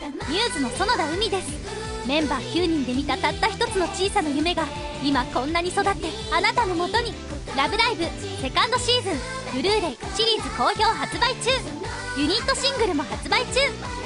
ミューズの園田海です。メンバー9人で見たたった一つの小さな夢が今こんなに育ってあなたのもとに。ラブライブセカンドシーズンブルーレイシリーズ好評発売中。ユニットシングルも発売中。